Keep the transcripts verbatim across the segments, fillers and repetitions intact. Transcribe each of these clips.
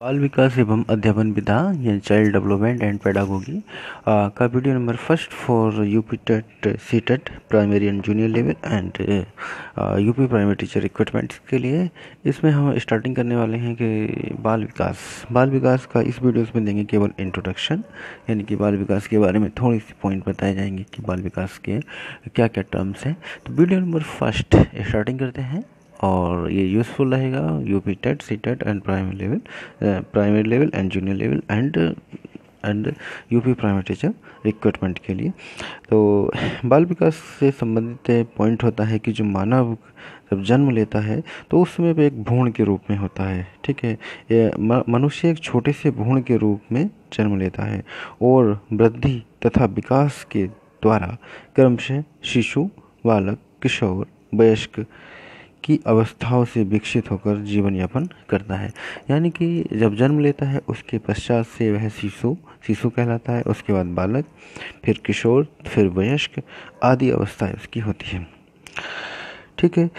बाल विकास एवं अध्यापन विधा यानी चाइल्ड डेवलपमेंट एंड पेडागोगी का video number first for UP TET C TET primary and junior level and UP primary teacher recruitment के लिए। इसमें हम स्टार्टिंग करने वाले हैं कि बाल विकास बाल विकास का इस वीडियो में देंगे केवल इंट्रोडक्शन, यानी कि बाल विकास के बारे में थोड़ी सी पॉइंट बताए जाएंगे कि बाल विकास के क्या क्या टर्म्स हैं। तो वीडियो नंबर फर्स्ट स्टार्टिंग करते हैं और ये यूज़फुल रहेगा UP TET C TET and primary level primary level and junior level and and UP primary teacher recruitment के लिए। तो बाल विकास से संबंधित पॉइंट होता है कि जो मानव जब जन्म लेता है तो उस समय पे एक भ्रूण के रूप में होता है। ठीक है, ये मनुष्य एक छोटे से भ्रूण के रूप में जन्म लेता है और वृद्धि तथा विकास के द्वारा क्रमशः शिशु, बालक, किशोर, वयस्क की अवस्थाओं से विकसित होकर जीवन यापन करता है। यानी कि जब जन्म लेता है उसके पश्चात से वह शिशु शिशु कहलाता है, उसके बाद बालक, फिर किशोर, फिर वयस्क आदि अवस्थाएं उसकी होती है। ठीक है,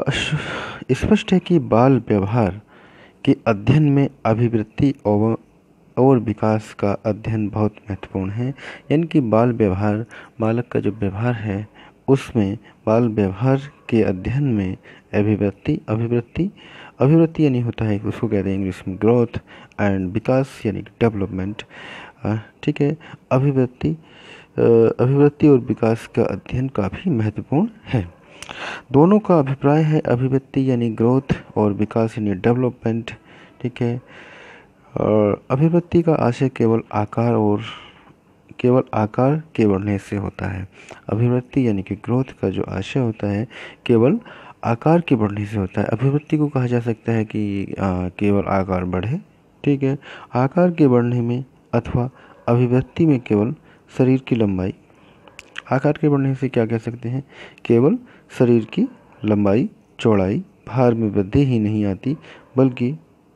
स्पष्ट है कि बाल व्यवहार के अध्ययन में अभिवृत्ति और और विकास का अध्ययन बहुत महत्वपूर्ण है। यानी कि बाल व्यवहार बालक का जो व्यवहार है उसमें बाल व्यवहार के अध्ययन में अभिवृत्ति अभिवृत्ति अभिवृत्ति यानी होता है उसको कहते हैं इंग्लिश में ग्रोथ एंड विकास यानी डेवलपमेंट। ठीक है, अभिवृत्ति अभिवृत्ति और विकास का अध्ययन काफ़ी महत्वपूर्ण है। दोनों का अभिप्राय है अभिवृत्ति यानी ग्रोथ और विकास यानी डेवलपमेंट। ठीक है, और अभिवृत्ति का आशय केवल आकार और केवल आकार के बढ़ने से होता है। अभिवृत्ति यानी कि ग्रोथ का जो आशय होता है केवल आकार के बढ़ने से होता है। अभिवृत्ति को कहा जा सकता है कि आ, केवल आकार बढ़े। ठीक है, आकार के बढ़ने में अथवा अभिवृत्ति में केवल शरीर की लंबाई, आकार के बढ़ने से क्या कह सकते हैं, केवल शरीर की लंबाई चौड़ाई भार में वृद्धि ही नहीं आती बल्कि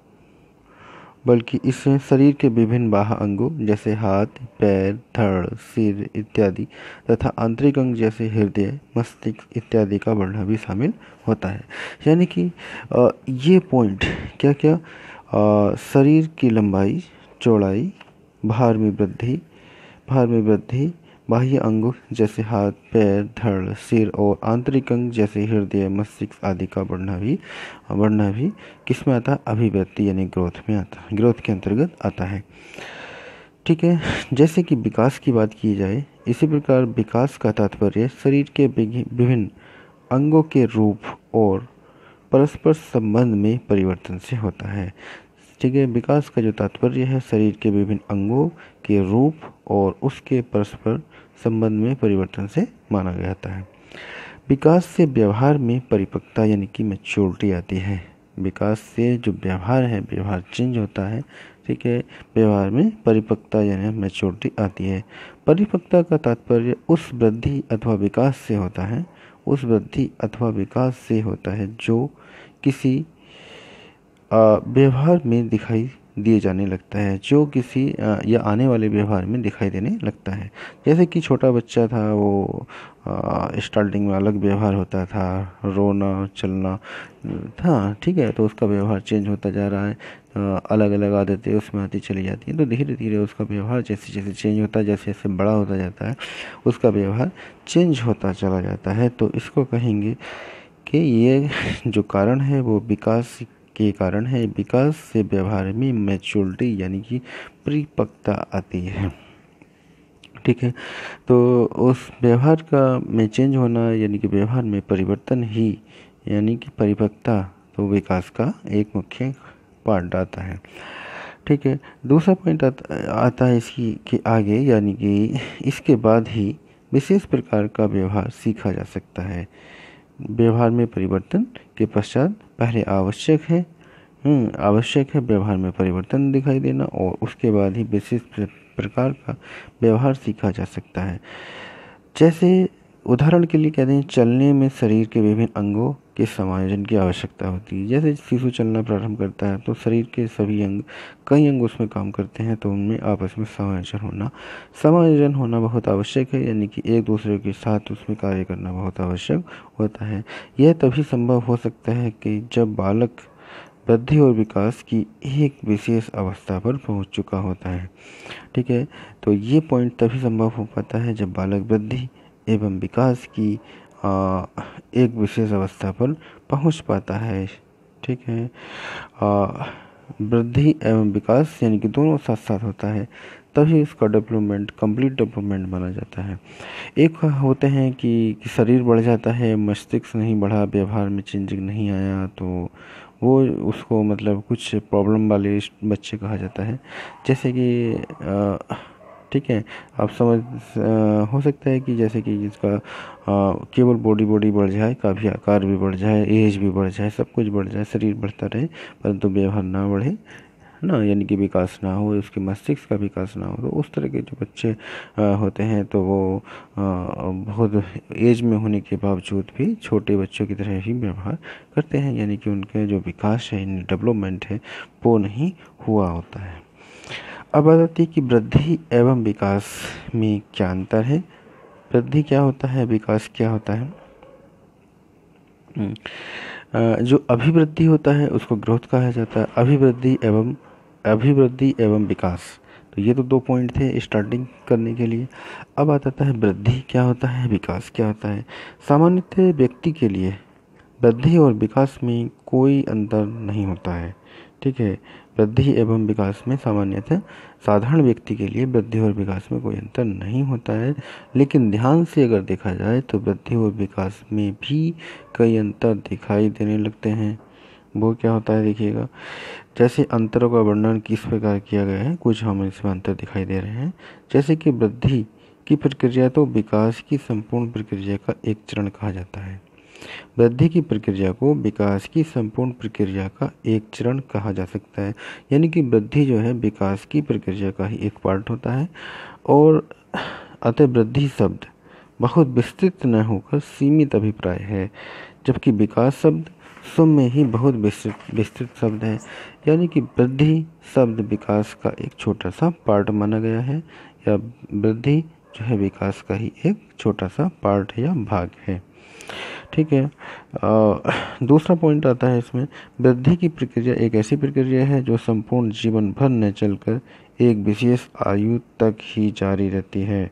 बल्कि इसमें शरीर के विभिन्न बाह्य अंगों जैसे हाथ, पैर, धड़, सिर इत्यादि तथा आंतरिक अंग जैसे हृदय, मस्तिष्क इत्यादि का बढ़ना भी शामिल होता है। यानी कि ये पॉइंट क्या क्या शरीर की लंबाई चौड़ाई, भार में वृद्धि भार में वृद्धि बाह्य अंगों जैसे हाथ, पैर, धड़, सिर और आंतरिक अंग जैसे हृदय, मस्तिष्क आदि का बढ़ना भी बढ़ना भी किस में आता है, अभिवृत्ति यानी ग्रोथ में आता है, ग्रोथ के अंतर्गत आता है। ठीक है, जैसे कि विकास की बात की जाए इसी प्रकार विकास का तात्पर्य शरीर के विभिन्न अंगों के रूप और परस्पर संबंध में परिवर्तन से होता है। ठीक है, विकास का जो तात्पर्य है शरीर के विभिन्न अंगों के रूप और उसके परस्पर संबंध में परिवर्तन से माना जाता है। विकास से व्यवहार में परिपक्वता यानी कि मैच्योरिटी आती है। विकास से जो व्यवहार है व्यवहार चेंज होता है। ठीक है, व्यवहार में परिपक्वता यानी मैच्योरिटी आती है। परिपक्वता का तात्पर्य उस वृद्धि अथवा विकास से होता है उस वृद्धि अथवा विकास से होता है जो किसी व्यवहार में दिखाई दिए जाने लगता है जो किसी आ, या आने वाले व्यवहार में दिखाई देने लगता है। जैसे कि छोटा बच्चा था वो स्टार्टिंग में अलग व्यवहार होता था, रोना चलना था। ठीक है, तो उसका व्यवहार चेंज होता जा रहा है, अलग अलग आदतें उसमें आती चली जाती हैं। तो धीरे धीरे उसका व्यवहार जैसे जैसे चेंज होता है जैसे जैसे बड़ा होता जाता है उसका व्यवहार चेंज होता चला जाता है। तो इसको कहेंगे कि ये जो कारण है वो विकास के कारण है। विकास से व्यवहार में मैच्योरिटी यानी कि परिपक्वता आती है। ठीक है, तो उस व्यवहार का में चेंज होना यानी कि व्यवहार में परिवर्तन ही यानी कि परिपक्वता तो विकास का एक मुख्य पार्ट आता है। ठीक है, दूसरा पॉइंट आता है इसकी के आगे यानी कि इसके बाद ही विशेष प्रकार का व्यवहार सीखा जा सकता है। व्यवहार में परिवर्तन के पश्चात पहले आवश्यक है हम्म आवश्यक है व्यवहार में परिवर्तन दिखाई देना और उसके बाद ही विशेष प्रकार का व्यवहार सीखा जा सकता है। जैसे उदाहरण के लिए कहते हैं चलने में शरीर के विभिन्न अंगों के समायोजन की आवश्यकता होती है। जैसे शिशु चलना प्रारंभ करता है तो शरीर के सभी अंग कई अंग उसमें काम करते हैं, तो उनमें आपस में समायोजन होना समायोजन होना बहुत आवश्यक है। यानी कि एक दूसरे के साथ उसमें कार्य करना बहुत आवश्यक होता है। यह तभी संभव हो सकता है कि जब बालक वृद्धि और विकास की एक विशेष अवस्था पर पहुंच चुका होता है। ठीक है, तो ये पॉइंट तभी संभव हो पाता है जब बालक वृद्धि एवं विकास की आ, एक विशेष अवस्था पर पहुंच पाता है। ठीक है, वृद्धि एवं विकास यानी कि दोनों साथ साथ होता है, तभी इसका डेवलपमेंट कंप्लीट डेवलपमेंट माना जाता है। एक होते हैं कि, कि शरीर बढ़ जाता है, मस्तिष्क नहीं बढ़ा, व्यवहार में चेंजिंग नहीं आया, तो वो उसको मतलब कुछ प्रॉब्लम वाले बच्चे कहा जाता है। जैसे कि ठीक है, आप समझ आ, हो सकता है कि जैसे कि जिसका आ, केवल बॉडी बॉडी बढ़ जाए, काफ़ी आकार भी बढ़ जाए, एज भी बढ़ जाए, सब कुछ बढ़ जाए, शरीर बढ़ता रहे परंतु व्यवहार ना बढ़े ना, यानी कि विकास ना हो, उसके मस्तिष्क का विकास ना हो, तो उस तरह के जो बच्चे आ, होते हैं तो वो आ, बहुत एज में होने के बावजूद भी छोटे बच्चों की तरह ही व्यवहार करते हैं, यानी कि उनके जो विकास है, डेवलपमेंट है, वो नहीं हुआ होता है। अब बात आती है कि वृद्धि एवं विकास में क्या अंतर है। वृद्धि क्या होता है, विकास क्या होता है। जो अभिवृद्धि होता है उसको ग्रोथ कहा जाता है। अभिवृद्धि एवं अभिवृद्धि एवं विकास, तो ये तो दो पॉइंट थे स्टार्टिंग करने के लिए। अब आता है वृद्धि क्या होता है, विकास क्या होता है। सामान्यतः व्यक्ति के लिए वृद्धि और विकास में कोई अंतर नहीं होता है। ठीक है, वृद्धि एवं विकास में सामान्यतः साधारण व्यक्ति के लिए वृद्धि और विकास में कोई अंतर नहीं होता है, लेकिन ध्यान से अगर देखा जाए तो वृद्धि और विकास में भी कई अंतर दिखाई देने लगते हैं। वो क्या होता है देखिएगा, जैसे अंतरों का वर्णन किस प्रकार किया गया है, कुछ हमें इसमें अंतर दिखाई दे रहे हैं। जैसे कि वृद्धि की प्रक्रिया तो विकास की संपूर्ण प्रक्रिया का एक चरण कहा जाता है। वृद्धि की प्रक्रिया को विकास की संपूर्ण प्रक्रिया का एक चरण कहा जा सकता है, यानी कि वृद्धि जो है विकास की प्रक्रिया का ही एक पार्ट होता है। और अतः वृद्धि शब्द बहुत विस्तृत न होकर सीमित अभिप्राय है, जबकि विकास शब्द स्वयं में ही बहुत विस्तृत विस्तृत शब्द है, यानी कि वृद्धि शब्द विकास का एक छोटा सा पार्ट माना गया है, या वृद्धि जो है विकास का ही एक छोटा सा पार्ट या भाग है। ठीक है, आ, दूसरा पॉइंट आता है इसमें, वृद्धि की प्रक्रिया एक ऐसी प्रक्रिया है जो संपूर्ण जीवन भर न चलकर एक विशेष आयु तक ही जारी रहती है।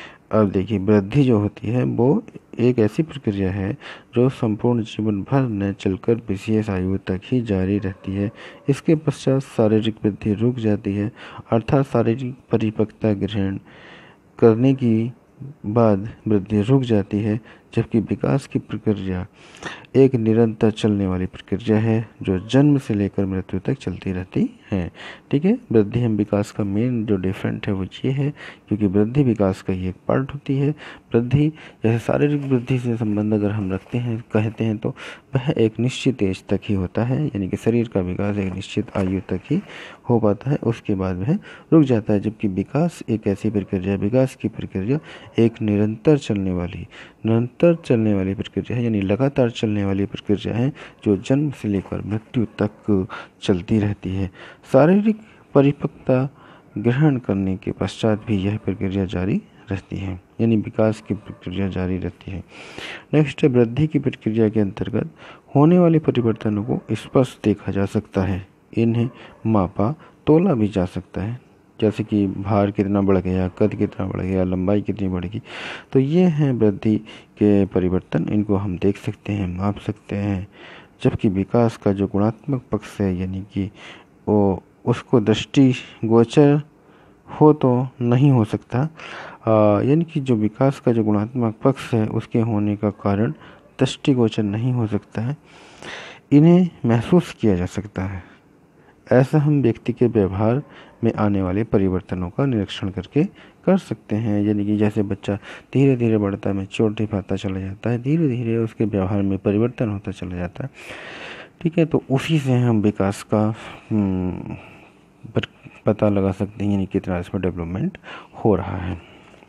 अब देखिए, वृद्धि जो होती है वो एक ऐसी प्रक्रिया है जो संपूर्ण जीवन भर न चलकर विशेष आयु तक ही जारी रहती है। इसके पश्चात शारीरिक वृद्धि रुक जाती है, अर्थात शारीरिक परिपक्वता ग्रहण करने की बाद वृद्धि रुक जाती है, जबकि विकास की प्रक्रिया एक निरंतर चलने वाली प्रक्रिया है जो जन्म से लेकर मृत्यु तक चलती रहती है। ठीक है, वृद्धि एवं विकास का मेन जो डिफरेंट है वो ये है, क्योंकि वृद्धि विकास का ही एक पार्ट होती है। वृद्धि जैसे शारीरिक वृद्धि से संबंध अगर हम रखते हैं, कहते हैं, तो वह एक निश्चित एज तक ही होता है, यानी कि शरीर का विकास एक निश्चित आयु तक ही हो पाता है, उसके बाद वह रुक जाता है। जबकि विकास एक ऐसी प्रक्रिया, विकास की प्रक्रिया एक निरंतर चलने वाली निरंतर चलने वाली प्रक्रिया है, यानी लगातार चलने वाली प्रक्रिया है जो जन्म से लेकर मृत्यु तक चलती रहती है। शारीरिक परिपक्वता ग्रहण करने के पश्चात भी यह प्रक्रिया जारी रहती है, यानी विकास की प्रक्रिया जारी रहती है। नेक्स्ट है, वृद्धि की प्रक्रिया के अंतर्गत होने वाले परिवर्तनों को स्पष्ट देखा जा सकता है, इन्हें मापा तोला भी जा सकता है, जैसे कि भार कितना बढ़ गया, कद कितना बढ़ गया, लंबाई कितनी बढ़ेगी, तो ये हैं वृद्धि के परिवर्तन, इनको हम देख सकते हैं, माप सकते हैं। जबकि विकास का जो गुणात्मक पक्ष है, यानी कि वो उसको दृष्टि गोचर हो तो नहीं हो सकता, यानी कि जो विकास का जो गुणात्मक पक्ष है उसके होने का कारण दृष्टिगोचर नहीं हो सकता है, इन्हें महसूस किया जा सकता है। ऐसा हम व्यक्ति के व्यवहार में आने वाले परिवर्तनों का निरीक्षण करके कर सकते हैं, यानी कि जैसे बच्चा धीरे धीरे बढ़ता है, मैच्योरिटी पाता चला जाता है, धीरे धीरे उसके व्यवहार में परिवर्तन होता चला जाता है। ठीक है, तो उसी से हम विकास का पता लगा सकते हैं, यानी कितना इसमें डेवलपमेंट हो रहा है।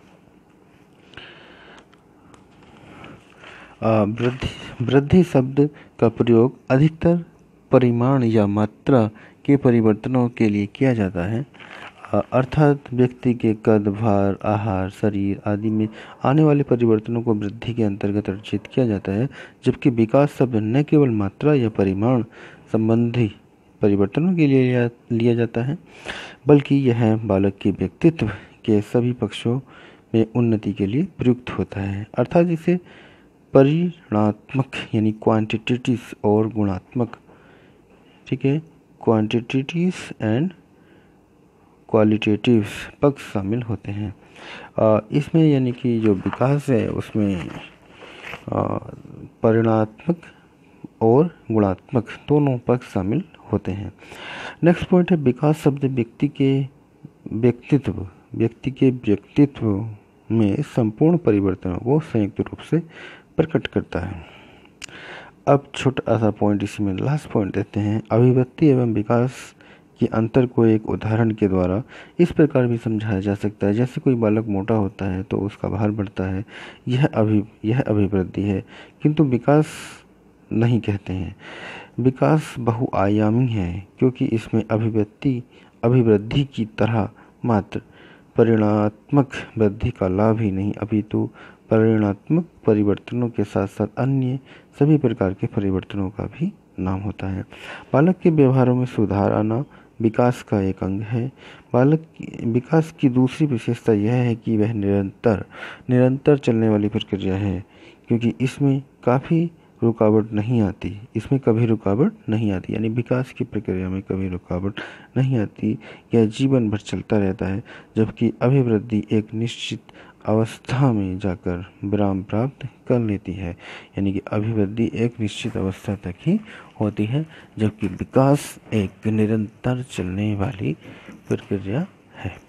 वृद्धि वृद्धि शब्द का प्रयोग अधिकतर परिमाण या मात्रा के परिवर्तनों के लिए किया जाता है, अर्थात व्यक्ति के कद, भार, आहार, शरीर आदि में आने वाले परिवर्तनों को वृद्धि के अंतर्गत अर्जित किया जाता है। जबकि विकास शब्द न केवल मात्रा या परिमाण संबंधी परिवर्तनों के लिए लिया, लिया जाता है, बल्कि यह बालक के व्यक्तित्व के सभी पक्षों में उन्नति के लिए प्रयुक्त होता है। अर्थात इसे परिमाणात्मक यानी क्वांटिटेटिव्स और गुणात्मक, ठीक है, क्वांटिटेटिव्स एंड क्वालिटेटिव्स पक्ष शामिल होते हैं। आ, इसमें यानी कि जो विकास है उसमें परिमाणात्मक और गुणात्मक दोनों पक्ष शामिल होते हैं। नेक्स्ट पॉइंट है विकास शब्द व्यक्ति के व्यक्तित्व व्यक्ति के व्यक्तित्व में संपूर्ण परिवर्तनों को संयुक्त रूप से प्रकट करता है। अब छोटा सा पॉइंट इसी में लास्ट पॉइंट देते हैं। अभिव्यक्ति एवं विकास के अंतर को एक उदाहरण के द्वारा इस प्रकार भी समझाया जा सकता है, जैसे कोई बालक मोटा होता है तो उसका भार बढ़ता है, यह अभि यह अभिवृद्धि है, किंतु विकास नहीं कहते हैं। विकास बहुआयामी है क्योंकि इसमें अभिव्यक्ति अभिवृद्धि की तरह मात्र परिमाणात्मक वृद्धि का लाभ ही नहीं, अपितु परिमाणात्मक परिवर्तनों के साथ साथ अन्य सभी प्रकार के परिवर्तनों का भी नाम होता है। बालक के व्यवहारों में सुधार आना विकास का एक अंग है। बालक की विकास की दूसरी विशेषता यह है कि वह निरंतर निरंतर चलने वाली प्रक्रिया है, क्योंकि इसमें काफ़ी रुकावट नहीं आती इसमें कभी रुकावट नहीं आती यानी विकास की प्रक्रिया में कभी रुकावट नहीं आती, यह जीवन भर चलता रहता है। जबकि अभिवृद्धि एक निश्चित अवस्था में जाकर विराम प्राप्त कर लेती है, यानी कि अभिवृद्धि एक निश्चित अवस्था तक ही होती है, जबकि विकास एक निरंतर चलने वाली प्रक्रिया है।